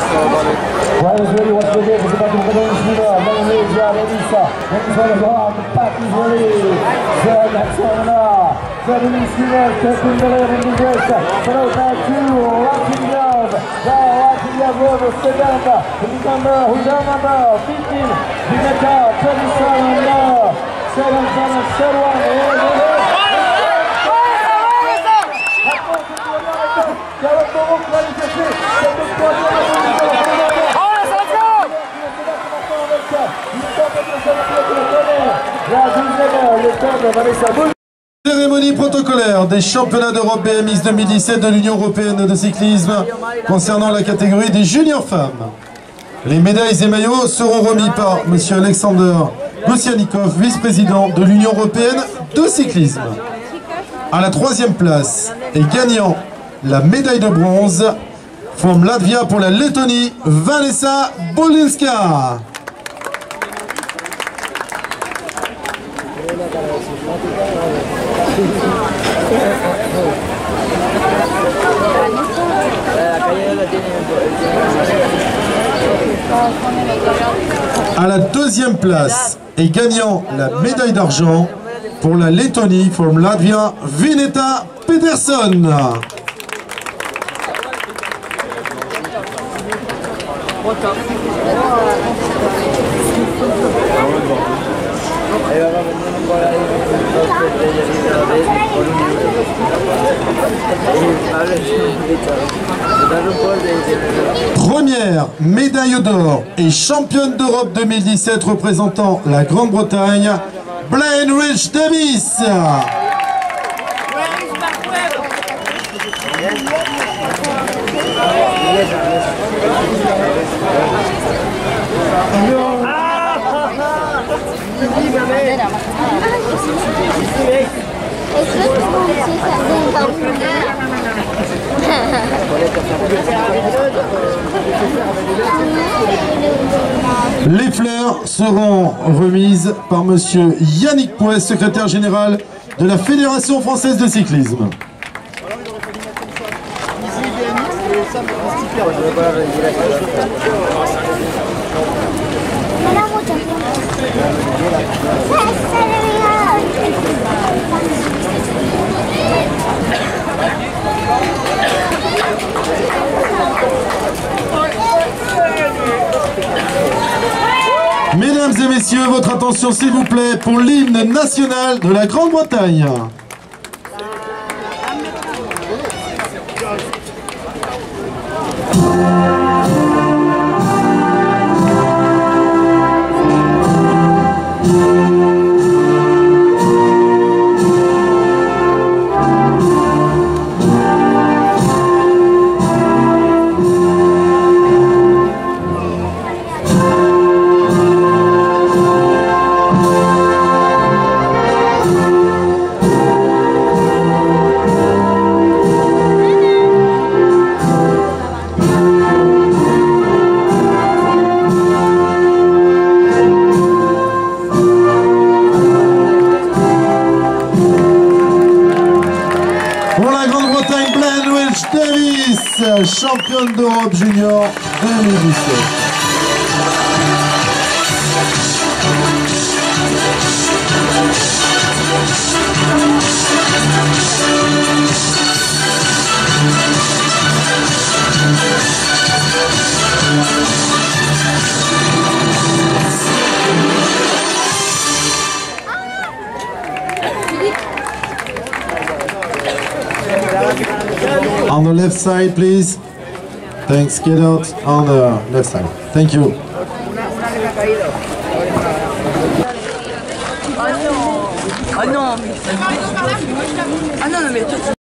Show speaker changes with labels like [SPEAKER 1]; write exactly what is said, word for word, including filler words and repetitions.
[SPEAKER 1] White is ready once again. It's about to go down the speed up. Long range, yeah, Elisa. Next one is on. The pack is ready. So next one now. Seven Steelers taking the lead in the race. Follow by two. Rocking down. Now Rocking down road. Second. Who's number? Who's on number? fifteen. Vineta. twenty-seven now. Second one and third one.
[SPEAKER 2] Cérémonie protocolaire des championnats d'Europe B M X deux mille dix-sept de l'Union Européenne de cyclisme concernant la catégorie des juniors femmes. Les médailles et maillots seront remis par M. Alexander Goussianikov, vice-président de l'Union Européenne de cyclisme. À la troisième place et gagnant la médaille de bronze, from Latvia pour la Lettonie, Vanessa Bolinska. À la deuxième place et gagnant la médaille d'argent pour la Lettonie, from Latvia, Vineta Peterson. Première médaille d'or et championne d'Europe deux mille dix-sept représentant la Grande-Bretagne, Blaine Rich Davis. Les fleurs seront remises par monsieur Yannick Pouet, secrétaire général de la Fédération française de cyclisme. Mesdames et messieurs, votre attention s'il vous plaît pour l'hymne national de la Grande-Bretagne. Davis, championne d'Europe junior deux mille dix-sept. On the left side, please. Thanks. Get out on the left side. Thank you.
[SPEAKER 3] Ah non. Ah non, mais... Ah non, mais...